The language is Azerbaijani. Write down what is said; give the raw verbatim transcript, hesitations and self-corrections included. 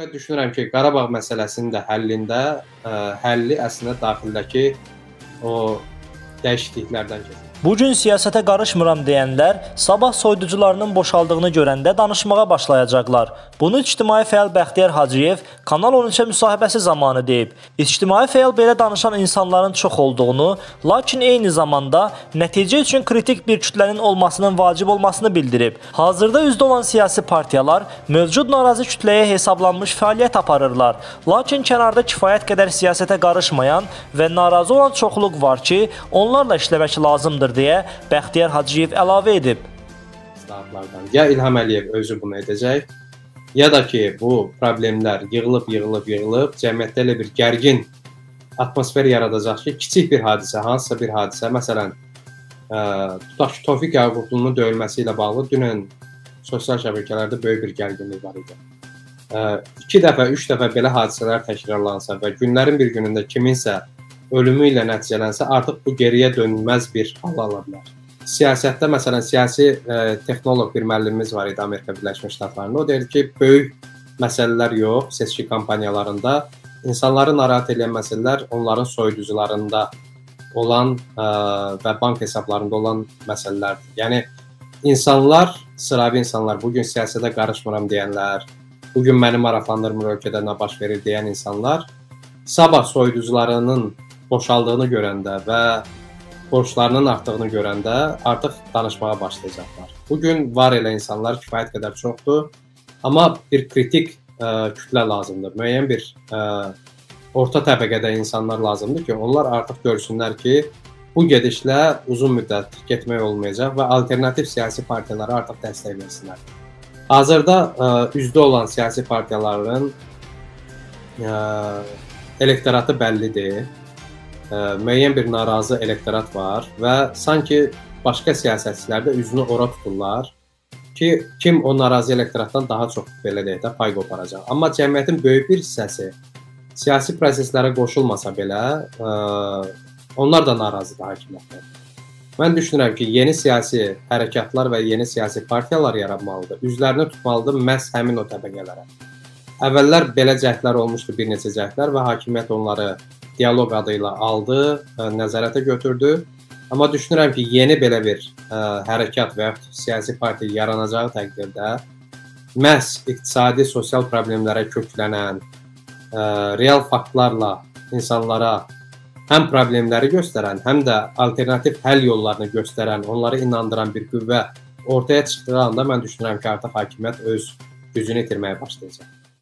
Mən düşünürəm ki, Qarabağ məsələsinin də həllində ə, həlli əslində daxildəki o dəyişikliklərdən keçir. Bugün siyasətə qarışmıram deyənlər sabah soyuducularının boşaldığını görəndə danışmağa başlayacaqlar. Bunu ictimai fəal Bəxtiyar Hacıyev Kanal on üçə müsahibəsi zamanı deyib. İctimai fəal belə danışan insanların çox olduğunu, lakin eyni zamanda nəticə üçün kritik bir kütlənin olmasının vacib olmasını bildirib. Hazırda üzdə olan siyasi partiyalar mövcud narazı kütləyə hesablanmış fəaliyyət aparırlar. Lakin kənarda kifayət qədər siyasətə qarışmayan və narazı olan çoxluq var ki, onlarla işləmək lazımdır deyə Bəxtiyar Hacıyev əlavə edib. Ya İlham Əliyev özü bunu edəcək, ya da ki, bu problemlər yığılıb, yığılıb, yığılıb, cəmiyyətdə elə bir gərgin atmosfer yaradacaq ki, kiçik bir hadisə, hansısa bir hadisə, məsələn, ə, tutaq ki, Tofiq Yaqublu'nun döyülməsi ilə bağlı dünən sosial şəbəkələrdə böyük bir gərginlik var idi. Ə, iki dəfə, üç dəfə belə hadisələr təkrarlansa və günlərin bir günündə kiminsə ölümü ilə nəticələnsə, artıq bu geriyə dönülməz bir hal ala bilər. Siyasətdə, məsələn, siyasi e, texnoloq bir müəllimimiz var idi Amerika Birləşmiş Ştatlarında. O deyir ki, böyük məsələlər yox, seçki kampaniyalarında insanları narahat edən məsələlər onların soyuducularında olan e, və bank hesablarında olan məsələlərdir. Yəni, insanlar, sıravi insanlar, bugün siyasətə qarışmıram deyənlər, bugün məni maraqlandırmır ölkədə nə baş verir deyən insanlar, sabah soyuducularının boşaldığını görəndə və borçlarının artdığını görəndə artıq danışmağa başlayacaqlar. Bugün var elə insanlar kifayət qədər çoxdur, amma bir kritik ə, kütlə lazımdır. Müəyyən bir ə, orta təbəqədə insanlar lazımdır ki, onlar artıq görsünlər ki, bu gedişlə uzun müddət getmək olmayacaq və alternativ siyasi partiyalara artıq dəstək versinlər. Hazırda ə, üzdə olan siyasi partiyaların ə, elektoratı bəllidir. Müəyyən bir narazı elektorat var və sanki başqa siyasətçilər də üzünü ora tuturlar ki, kim o narazı elektoratdan daha çox belə deyək də pay qoparacaq. Amma cəmiyyətin böyük bir hissəsi siyasi proseslərə qoşulmasa belə, onlar da narazıdır hakimiyyətdən. Mən düşünürəm ki, yeni siyasi hərəkatlar və yeni siyasi partiyalar yaranmalıdır. Üzlərini tutmalıdır məhz həmin o təbəqələrə. Əvvəllər belə cəhdlər olmuşdu, bir neçə cəhdlər və hakimiyyət onları dialoq adıyla aldı, nəzarətə götürdü. Amma düşünürəm ki, yeni belə bir ə, hərəkat və yaxud siyasi partiya yaranacağı təqdirdə məhz iqtisadi, sosial problemlərə köklənən, ə, real faktlarla insanlara həm problemləri göstərən, həm də alternativ həll yollarını göstərən, onları inandıran bir qüvvə ortaya çıxdığı anda mən düşünürəm ki, artıq hakimiyyət öz gücünü itirməyə başlayacaq.